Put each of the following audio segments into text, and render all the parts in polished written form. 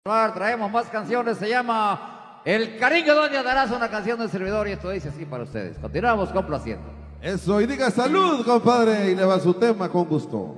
Traemos más canciones, se llama El Cariño Donde Andarás, una canción del servidor, y esto dice así para ustedes. Continuamos complaciendo. Eso, y diga salud, compadre, y le va su tema con gusto.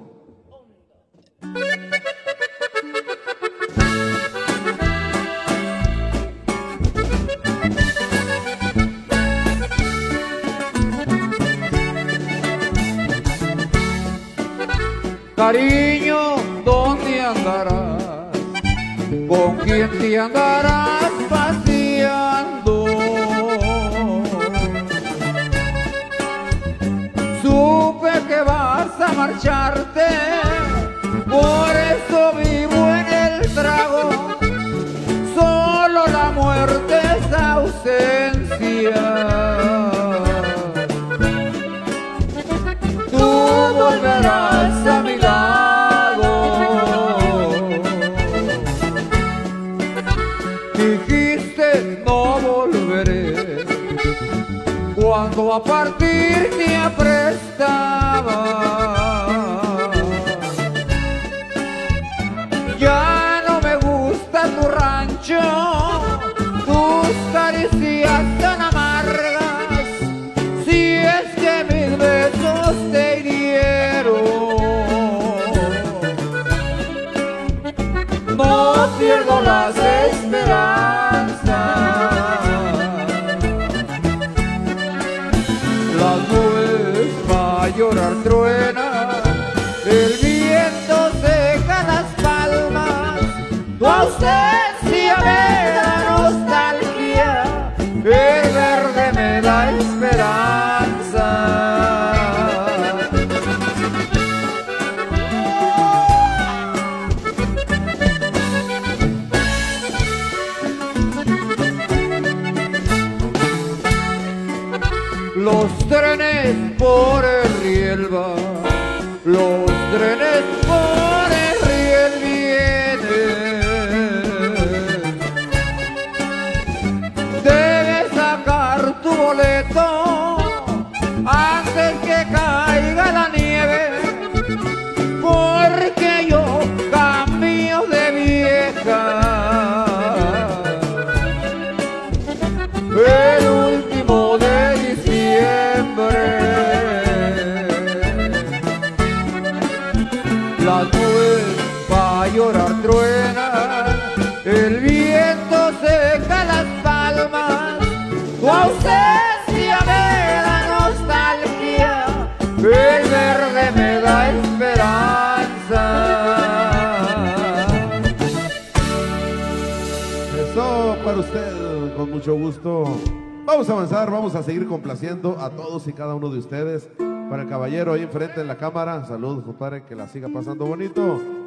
Cariño, ¿dónde andarás? ¿Con quién te andarás paseando? Supe que vas a marcharte, por eso vivo en el trago. Solo la muerte es ausencia. Tú volverás a mi lado. Dijiste no volveré cuando a partir te aprestaba. Ya no me gusta tu rancho, tus caricias tan amargas. Si es que mis besos te hirieron, no pierdo las esperanzas. Las nubes pa' llorar truenan, el viento seca las palmas. Tu ausencia me da nostalgia, el verde me da esperanza. Los trenes por el riel van, los trenes por el riel vienen. Debes sacar tu boleto antes que caiga la nieve, porque yo cambio de vieja. El último de diciembre, las nubes pa' llorar truenan, el viento seca las palmas. Tu ausencia me da nostalgia, el verde me da esperanza. Eso para usted, con mucho gusto. Vamos a avanzar, vamos a seguir complaciendo a todos y cada uno de ustedes. Para el caballero ahí enfrente en la cámara, salud, compadre, que la siga pasando bonito.